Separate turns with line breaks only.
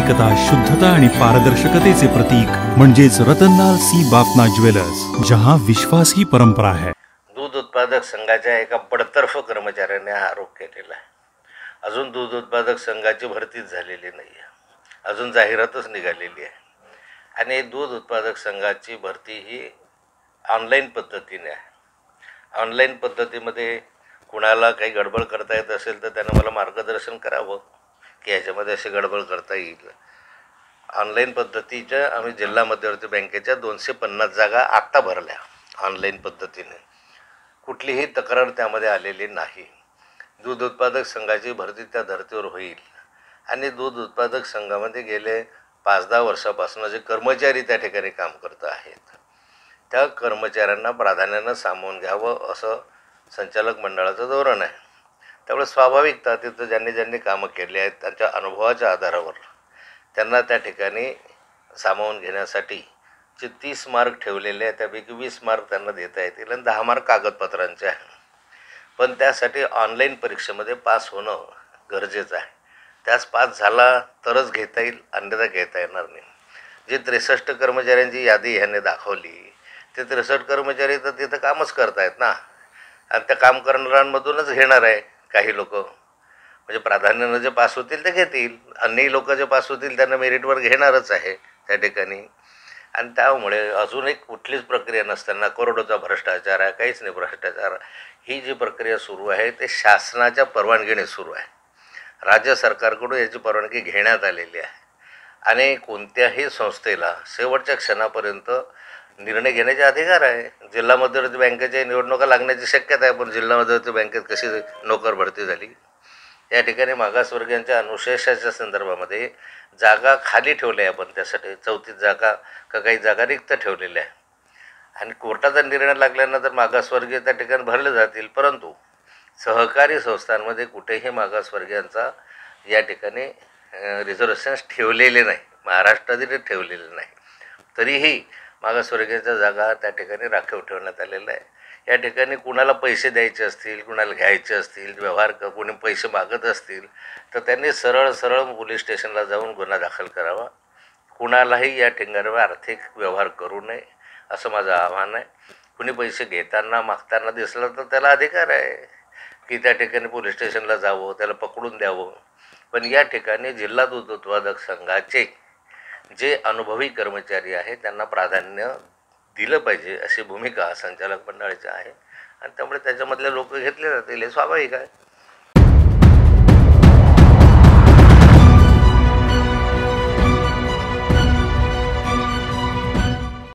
प्रामाणिकता, शुद्धता आणि पारदर्शकतेचे प्रतीक म्हणजेच रतनलाल सी बाफना ज्वेलर्स, जहां विश्वास ही परंपरा है।
दूध उत्पादक संघाच्या एका बडतर्फ कर्मचाऱ्याने हा आरोप केलेला आहे। अजून दूध उत्पादक संघाची भरतीच झालेली नाही आहे, अजून जाहिरातच निघालेली आहे आणि दूध उत्पादक संघाची भरती ही ऑनलाईन पद्धतीने आहे। ऑनलाईन पद्धतीमध्ये कुणाला काही गडबड करता येत असेल तर त्यानं मला मार्गदर्शन करावं की याच्यामध्ये अशी गडबड करता येईल। ऑनलाईन पद्धतीच्या आम्ही जिल्हा मध्यवर्ती बँकेच्या 250 जागा आत्ता भरल्या ऑनलाईन पद्धतीने, कुठलीही तक्रार त्यामध्ये आलेली नाही। दूध उत्पादक संघाची भरती त्या धर्तीवर होईल आणि दूध उत्पादक संघामध्ये गेले 5-10 वर्षापासून जे कर्मचारी त्या ठिकाणी काम करत आहेत त्या कर्मचाऱ्यांना प्राधान्यानं सामावून घ्यावं असं संचालक मंडळाचं धोरण आहे। त्यामुळे स्वाभाविकता तिथं ज्यांनी कामं केली आहेत त्यांच्या अनुभवाच्या आधारावर त्यांना त्या ठिकाणी सामावून घेण्यासाठी जे 30 मार्क ठेवलेले आहेत त्यापैकी 20 मार्क त्यांना देता येतील आणि 10 मार्क कागदपत्रांचे आहे। पण त्यासाठी ऑनलाईन परीक्षेमध्ये पास होणं गरजेचं आहे। त्यास पास झाला तरच घेता येईल, अन्यथा घेता येणार नाही। जे 63 कर्मचाऱ्यांची यादी ह्याने दाखवली ते 63 कर्मचारी तर तिथं कामच करतायत ना, आणि त्या काम करणाऱ्यांमधूनच घेणार आहे काही लोक। म्हणजे प्राधान्यानं जे पास होतील ते घेतील, अन्यही लोक जे पास होतील त्यांना मेरिटवर घेणारच आहे त्या ठिकाणी। आणि त्यामुळे अजून एक कुठलीच प्रक्रिया नसताना करोडोचा भ्रष्टाचार आहे, काहीच नाही भ्रष्टाचार। ही जी प्रक्रिया सुरू आहे ते शासनाच्या परवानगीने सुरू आहे, राज्य सरकारकडून याची परवानगी घेण्यात आलेली आहे आणि कोणत्याही संस्थेला शेवटच्या क्षणापर्यंत निर्णय घेण्याचे अधिकार आहे। जिल्हा मध्यवर्ती बँकेच्या निवडणुका लागण्याची शक्यता आहे, पण जिल्हा मध्यवर्ती बँकेत कशी नोकर भरती झाली? या ठिकाणी मागासवर्गीयांच्या अनुशेषाच्या संदर्भामध्ये जागा खाली ठेवल्या आहे, आपण त्यासाठी 34 जागा का काही जागा रिक्त ठेवलेल्या आहे आणि कोर्टाचा निर्णय लागल्यानंतर मागासवर्गीय त्या ठिकाणी भरले जातील। परंतु सहकारी संस्थांमध्ये कुठेही मागासवर्गीयांचा या ठिकाणी रिझर्वेशन्स ठेवलेले नाही, महाराष्ट्रातील ठेवलेले नाही। तरीही मागासवर्गीयांच्या जागा त्या ठिकाणी राखीव ठेवण्यात आलेल्या आहे। या ठिकाणी कुणाला पैसे द्यायचे असतील, कुणाला घ्यायचे असतील, व्यवहार कोणी पैसे मागत असतील तर त्यांनी सरळ पोलीस स्टेशनला जाऊन गुन्हा दाखल करावा। कुणालाही या ठिकाणी आर्थिक व्यवहार करू नये असं माझं आव्हान आहे। कुणी पैसे घेताना मागताना दिसलं तर त्याला अधिकार आहे की त्या ठिकाणी पोलीस स्टेशनला जावं, त्याला पकडून द्यावं। पण या ठिकाणी जिल्हा दूध उत्पादक संघाचे जे अनुभवी कर्मचारी आहेत त्यांना प्राधान्य दिलं पाहिजे अशी भूमिका संचालक मंडळाची आहे आणि त्यामुळे त्याच्यामधले लोक घेतले जातील, हे स्वाभाविक आहे।